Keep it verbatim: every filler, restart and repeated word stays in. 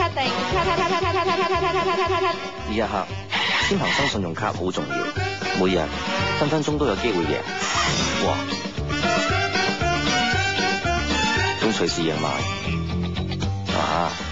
定卡卡卡卡卡卡卡卡卡卡卡卡。 呢一刻，先恒生信用卡好重要，每日分分鐘都有機會贏。哇！仲隨時贏埋啊！